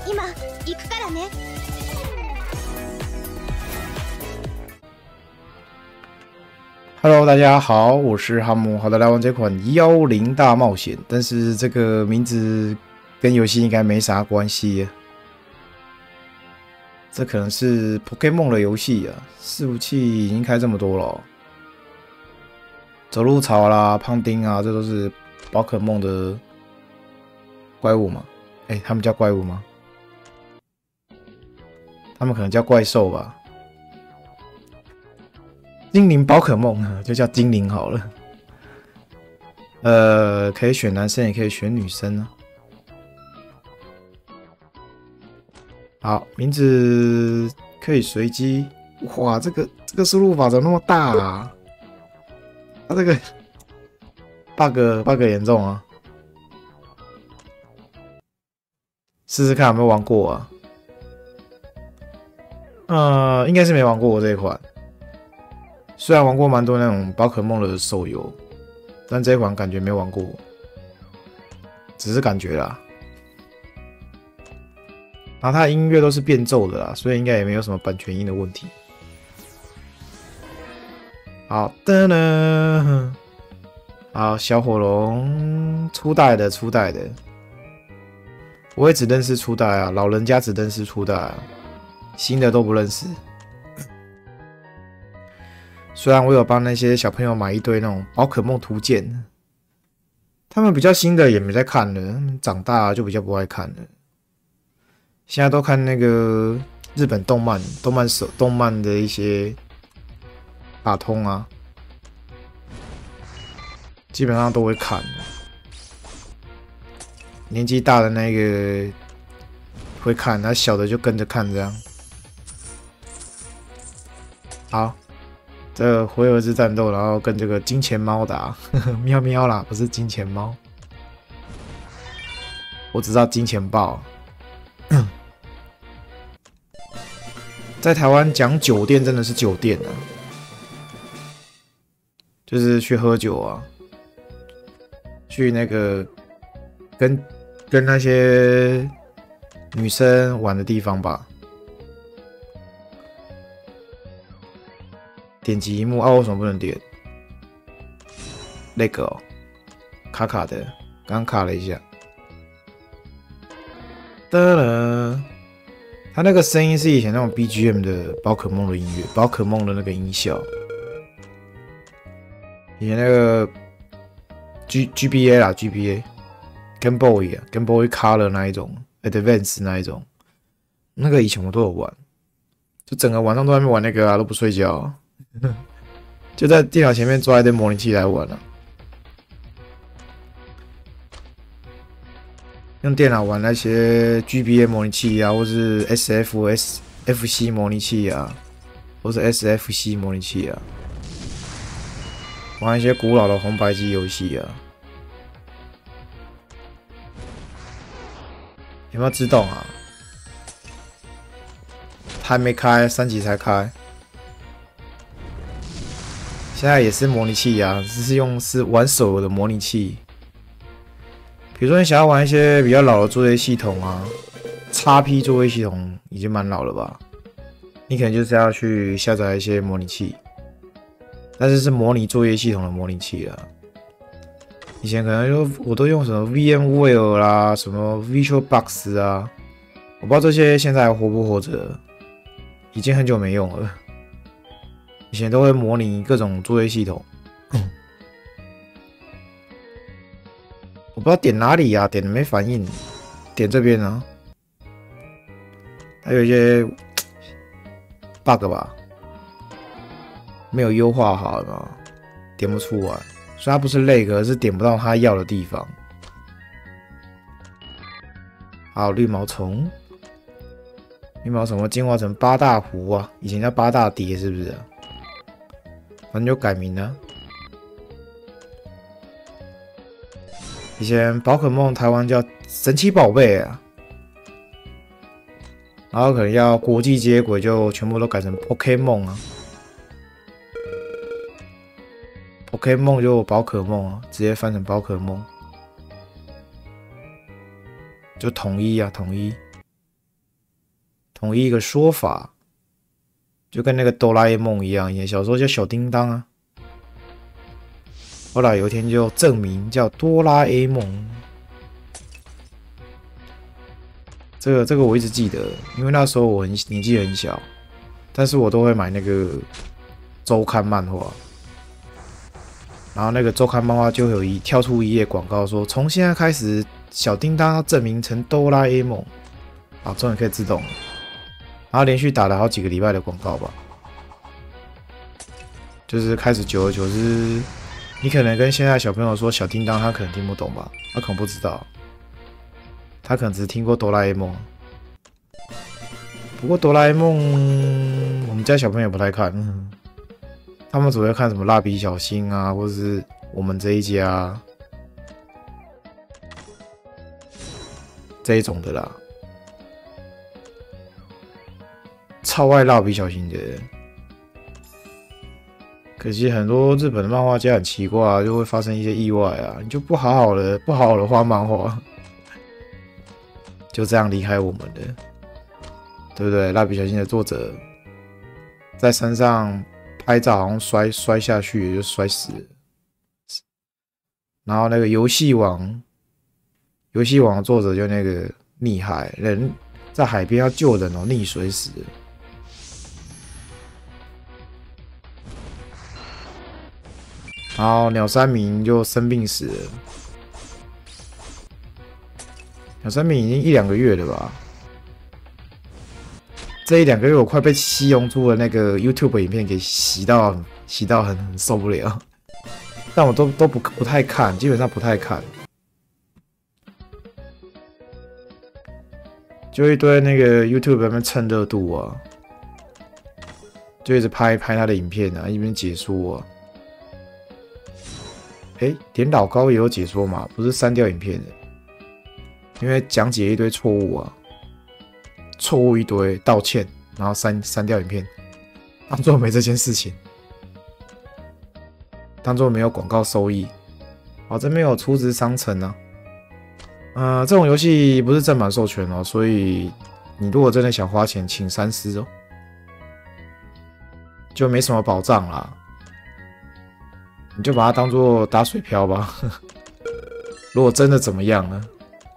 今行くからね。 Hello， 大家好，我是哈姆。好的，来玩这款《10大冒险》，但是这个名字跟游戏应该没啥关系。这可能是 Pokémon 的游戏啊，伺服器已经开这么多了哦。走路草啦、胖丁啊，这都是宝可梦的怪物嘛？他们叫怪物吗？他们可能叫怪兽吧。精灵宝可梦就叫精灵好了。可以选男生，也可以选女生啊。好，名字可以随机。哇，这个输入法怎么那么大啊？它这个 bug 严重啊！试试看有没有玩过啊？应该是没玩过这一款。虽然玩过蛮多那种宝可梦的手游，但这一款感觉没玩过，只是感觉啦。然后它的音乐都是变奏的啦，所以应该也没有什么版权音的问题。好的呢，好，小火龙初代的，我也只认识初代啊，老人家只认识初代啊，新的都不认识。虽然我有帮那些小朋友买一堆那种宝可梦图鉴，他们比较新的也没在看了，他们长大就比较不爱看了。现在都看那个日本动漫的一些卡通啊，基本上都会看。年纪大的那个会看，那小的就跟着看这样。好。这个回合制战斗，然后跟这个金钱猫打，喵喵啦，不是金钱猫，我只知道金钱豹。在台湾讲酒店真的是酒店啊，就是去喝酒啊，去那个跟那些女生玩的地方吧。点击荧幕啊，为什么不能点？那个哦，卡卡的，刚卡了一下。得了，它那个声音是以前那种 BGM 的宝可梦的音乐，宝可梦的那个音效。以前那个 GBA 啦 ，GBA Game Boy 啊 ，Game Boy Color 那一种 ，Advance 那一种，那个以前我都有玩，就整个晚上都在那边玩那个啊，都不睡觉。就在电脑前面抓一堆模拟器来玩了，用电脑玩那些 GBA 模拟器啊，或是 SFC 模拟器啊，或是 SFC 模拟器啊，玩一些古老的红白机游戏啊。有没有自动啊？还没开，3级才开。现在也是模拟器啊，只是玩手游的模拟器。比如说你想要玩一些比较老的作业系统啊 ，XP 作业系统已经蛮老了吧？你可能就是要去下载一些模拟器，但是是模拟作业系统的模拟器啊。以前可能我都用什么 VMware 啦，什么 VirtualBox 啊，我不知道这些现在还活不活着，已经很久没用了。以前都会模拟各种作业系统，我不知道点哪里啊，点的没反应，点这边啊，还有一些 bug 吧，没有优化好嘛，点不出来，所以它不是lag，而是点不到它要的地方。好，绿毛虫进化成8大湖啊，以前叫8大蝶是不是啊？反正就改名了。以前宝可梦台湾叫神奇宝贝啊，然后可能要国际接轨，就全部都改成 Pokémon 啊。Pokémon 就宝可梦啊，直接翻成宝可梦，就统一啊，统一。 统一一个说法，就跟那个哆啦 A 梦一样，以前小时候叫小叮当啊，后来有一天就证明叫哆啦 A 梦。这个我一直记得，因为那时候我年纪很小，但是我都会买那个周刊漫画，然后那个周刊漫画就有跳出一页广告说，从现在开始，小叮当要证明成哆啦 A 梦，啊，终于可以自动了。然后连续打了好几个礼拜的广告吧，就是开始久而久之，你可能跟现在小朋友说小叮当，他可能听不懂吧，他可能不知道。他可能只听过哆啦 A 梦，不过哆啦 A 梦我们家小朋友不太看，他们只会看什么蜡笔小新啊，或者是我们这一家这一种的啦，超爱蜡笔小新的。可惜很多日本的漫画家很奇怪啊，就会发生一些意外啊，你就不好好的画漫画。就这样离开我们的，对不对？蜡笔小新的作者在山上拍照，好像摔下去就摔死了。然后那个游戏王的作者就那个溺海，人在海边要救人哦，溺水死了。然后鸟山明就生病死了。鸟山明已经1-2个月了吧？这1-2个月我快被七龙珠的那个 YouTube 影片给洗到很受不了，但我都不太看，基本上不太看，就一堆那个 YouTube 在那边蹭热度啊，就一直拍他的影片啊，一边解说啊。连老高也有解说嘛，不是删掉影片的。因为讲解一堆错误啊，错误一堆，道歉，然后删掉影片，当做没这件事情，当做没有广告收益。好，这边有储值商城啊，这种游戏不是正版授权哦，所以你如果真的想花钱，请三思哦，就没什么保障啦，你就把它当做打水漂吧。如果真的怎么样呢？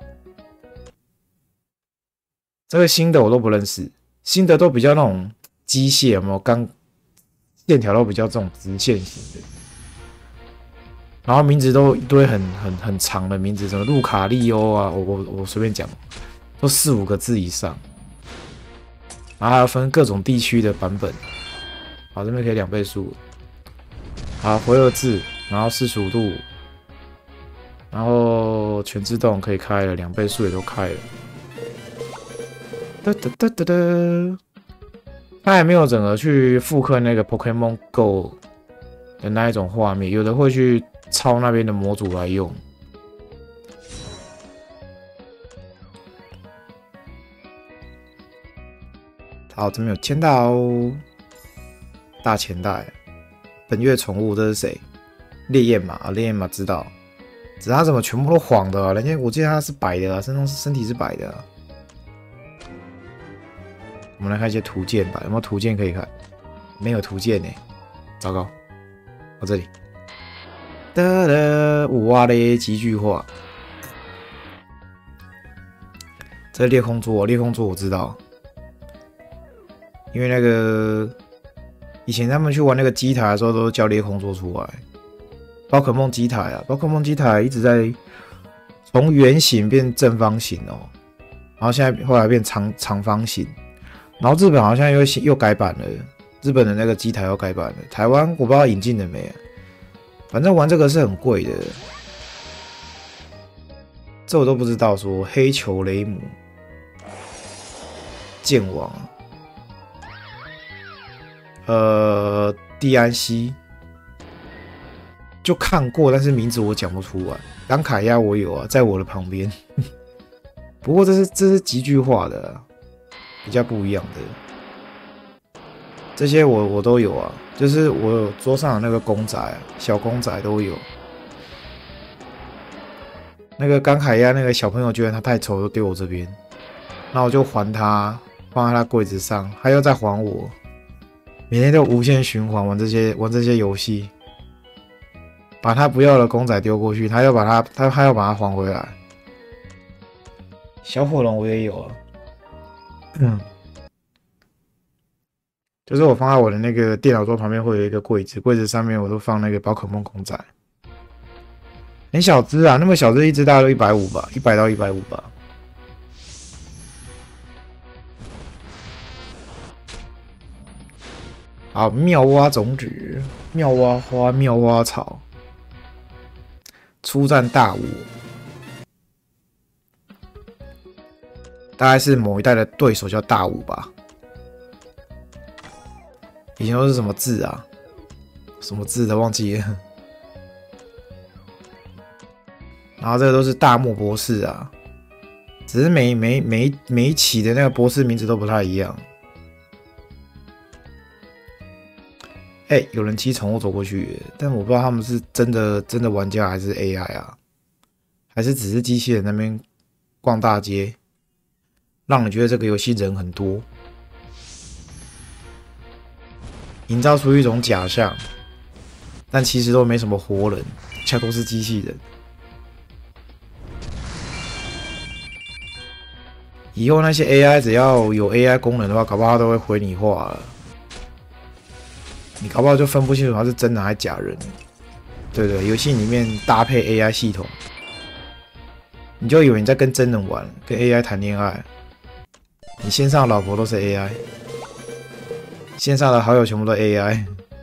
这个新的我都不认识，新的都比较那种机械，有没有？线条都比较这种直线型的，然后名字都一堆很长的名字，什么路卡利欧啊，我随便讲，都4-5个字以上，然后还要分各种地区的版本。好，这边可以2倍速，好，回合制，然后45度，然后全自动可以开了，2倍速也都开了。他还没有整个去复刻那个 Pokemon Go 的那一种画面，有的会去抄那边的模组来用。好，这边有签到大钱袋，本月宠物这是谁？烈焰马啊，烈焰马知道，只是他怎么全部都黄的啊？人家我记得他是白的啊，身体是白的啊。我们来看一些图鉴吧，有没有图鉴可以看？没有图鉴呢，糟糕。到这里，哇嘞，极具化。这是裂空桌，裂空桌我知道，因为那个以前他们去玩那个机台的时候，都叫裂空桌出来。宝可梦机台啊，宝可梦机台一直在从圆形变正方形哦，然后现在后来变长方形。然后日本好像又改版了，日本的那个机台又改版了，台湾我不知道引进了没啊，反正玩这个是很贵的，这我都不知道。说黑球雷姆、剑王，蒂安西，就看过，但是名字我讲不出来。冈卡亚我有啊，在我的旁边，不过这是极具化的啊。比较不一样的，这些我都有啊，就是我有桌上的那个公仔啊，小公仔都有。那个冈凯亚那个小朋友觉得他太丑，就丢我这边，那我就还他放在他柜子上，他又再还我，每天都无限循环玩这些游戏，把他不要的公仔丢过去，他要把它还回来。小火龙我也有啊，就是我放在我的那个电脑桌旁边会有一个柜子，柜子上面我都放那个宝可梦公仔，很小只啊，那么小只一只大概都150吧，100到150吧。好，妙蛙种子、妙蛙花、妙蛙草，出战大我，大概是某一代的对手叫大武吧。以前都是什么字啊？什么字的忘记了。然后这个都是大木博士啊，只是每一期的那个博士名字都不太一样。哎，有人骑宠物走过去，但我不知道他们是真的玩家还是 AI 啊，还是只是机器人那边逛大街，让你觉得这个游戏人很多，营造出一种假象，但其实都没什么活人，全都是机器人。以后那些 AI 只要有 AI 功能的话，搞不好它都会回你话了。你搞不好就分不清楚他是真人还是假人，对不对？游戏里面搭配 AI 系统，你就以为你在跟真人玩，跟 AI 谈恋爱。你线上的老婆都是 AI， 线上的好友全部都 AI，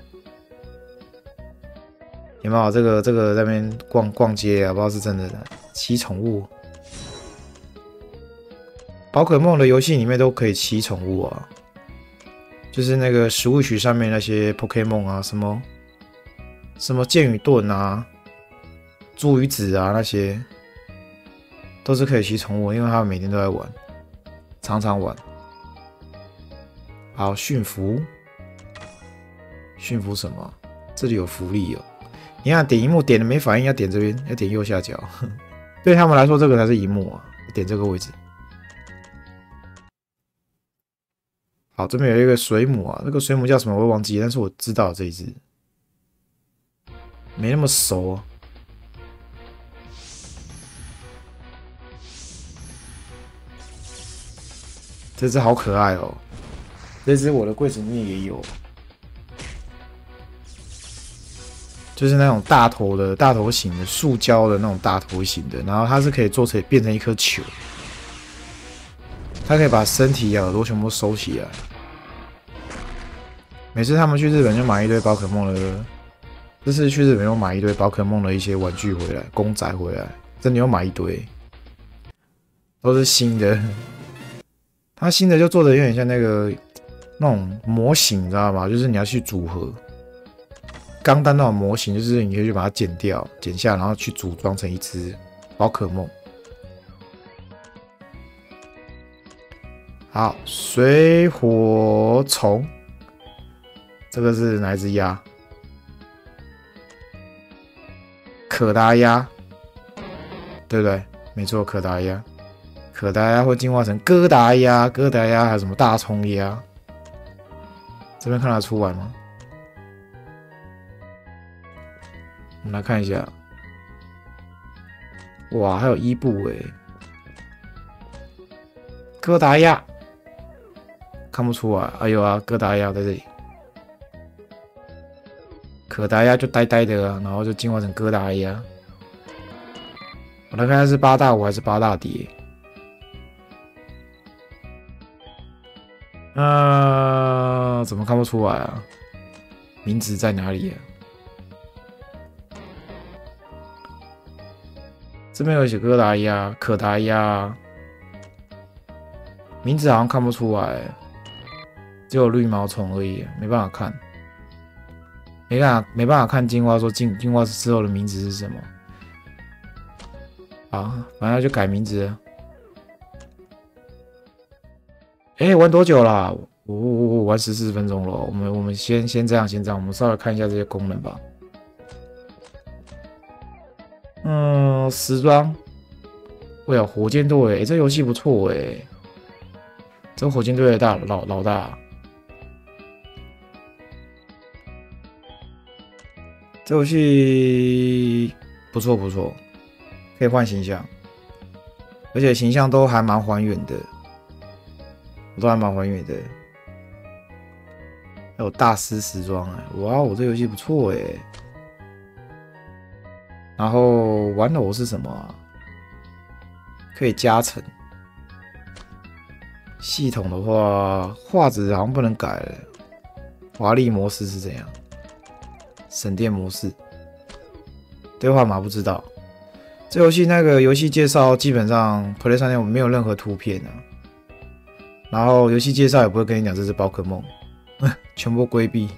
有没有？这个在那边逛街啊，不知道是真的的。骑宠物，宝可梦的游戏里面都可以骑宠物啊。就是那个Switch上面那些 Pokémon 啊，什么剑与盾啊、朱与子啊，那些都是可以骑宠物，因为他们每天都在玩，常常玩。好，驯服什么？这里有福利哦。你看点萤幕点了没反应，要点这边，要点右下角。对他们来说，这个才是萤幕啊，点这个位置。好，这边有一个水母啊，这个水母叫什么我忘记了，但是我知道这一只，没那么熟啊。这只好可爱哦，这只我的柜子里面也有，就是那种大头型的塑胶的那种大头型的，然后它是可以做成变成一颗球，它可以把身体啊耳朵全部收起来。每次他们去日本就买一堆宝可梦的，这次去日本又买一堆宝可梦的一些玩具回来，公仔回来，真的又买一堆，都是新的。它新的就做的有点像那种模型，你知道吗？就是你要去组合钢弹那种模型，就是你可以去把它剪掉、剪下，然后去组装成一只宝可梦。好，水火虫。这个是哪一只鸭？可达鸭，对不对？没错，可达鸭。可达鸭会进化成哥达鸭，哥达鸭还有什么大葱鸭？这边看得出来吗？我们来看一下，哇，还有伊布诶，哥达鸭看不出来，哎呦啊，哥达鸭在这里。可达鸭就呆呆的啊，然后就进化成哥达鸭。我来看看是8大5还是8大蝶。怎么看不出来啊？名字在哪里啊？这边有写哥达鸭、可达鸭，名字好像看不出来，只有绿毛虫而已，没办法看。没办法看进化说进化之后的名字是什么啊？反正就改名字了。玩多久啦？我玩14分钟了。我们先这样，我们稍微看一下这些功能吧。时装，喂啊，火箭队，这游戏不错这火箭队的老大，这游戏不错不错，可以换形象，而且形象都还蛮还原的，都还蛮还原的。还有大师时装哎，哇，我这游戏不错哎。然后玩偶是什么啊？可以加成。系统的话，画质好像不能改了。华丽模式是怎样？省电模式。对话码不知道。这游戏那个游戏介绍基本上 Play 3没有任何图片啊。然后游戏介绍也不会跟你讲这是宝可梦，全部规避。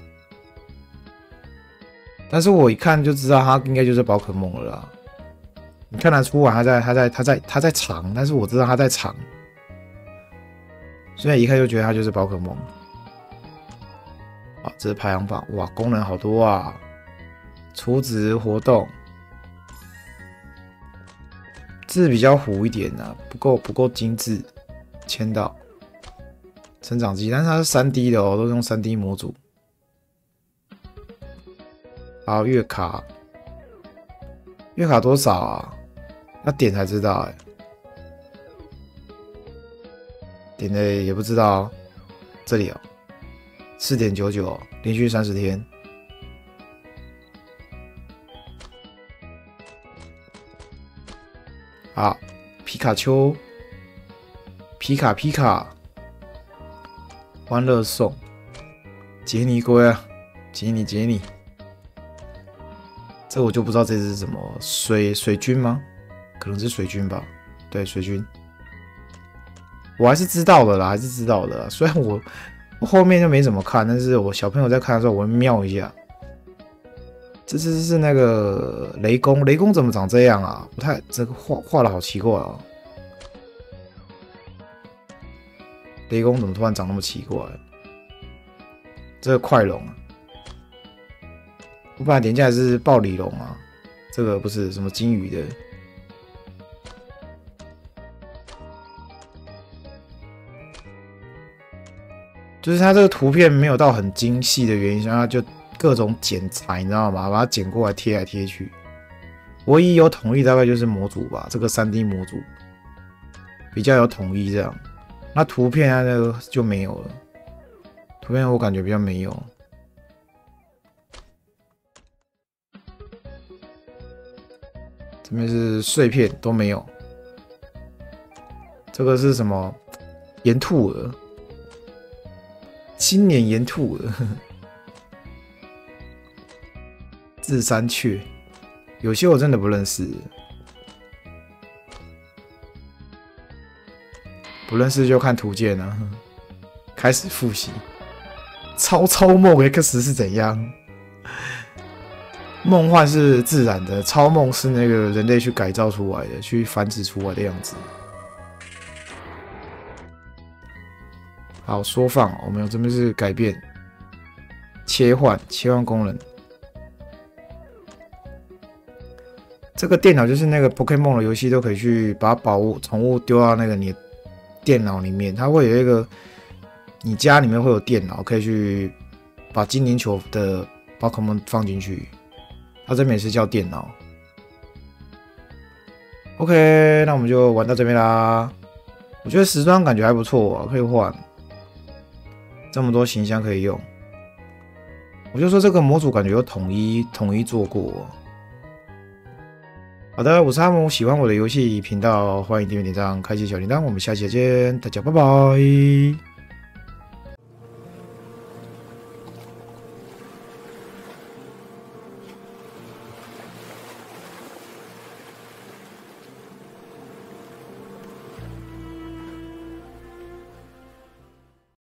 但是我一看就知道它应该就是宝可梦了啦。你看得出来它在藏，但是我知道它在藏。所以一看就觉得它就是宝可梦。啊，这是排行榜，哇，功能好多啊！储值活动，字比较糊一点啊，不够精致。签到，成长机，但是它是3D 的哦，都是用3D 模组。好，月卡，月卡多少啊？要点才知道哎。点的也不知道哦，这里哦，4.99，连续30天。好，皮卡丘，皮卡，欢乐颂，杰尼龟啊，杰尼，这我就不知道这只是什么，水军吗？可能是水军吧，对，水军。我还是知道的啦，虽然我后面就没怎么看，但是我小朋友在看的时候，我会瞄一下。这是那个雷公，雷公怎么长这样啊？不太，这个画的好奇怪哦。雷公怎么突然长那么奇怪？这个快龙啊，我本来点进来是暴鲤龙啊，这个不是什么金鱼的。就是它这个图片没有到很精细的原因，它就各种剪裁，你知道吗？把它剪过来贴来贴去。唯一有统一大概就是模组吧，这个3D 模组比较有统一这样。那图片它那个就没有了，图片我感觉比较没有。这边是碎片都没有。这个是什么？岩兔鹅。青年岩兔鹅，自山雀，有些我真的不认识，不认识就看图鉴啊。开始复习，超梦 X 是怎样？梦幻是自然的，超梦是那个人类去改造出来的，去繁殖出来的样子。好，缩放，我们有这边是改变、切换功能。这个电脑就是那个 Pokemon 的游戏都可以去把宠物丢到那个你的电脑里面，它会有一个你家里面会有电脑，可以去把精灵球的宝可梦放进去。它这边也是叫电脑。OK， 那我们就玩到这边啦。我觉得时装感觉还不错啊，可以换。这么多形象可以用，我就说这个模组感觉有统一做过。好的，我是哈姆，喜欢我的游戏频道，欢迎订阅、点赞、开启小铃铛，我们下期再见，大家拜拜。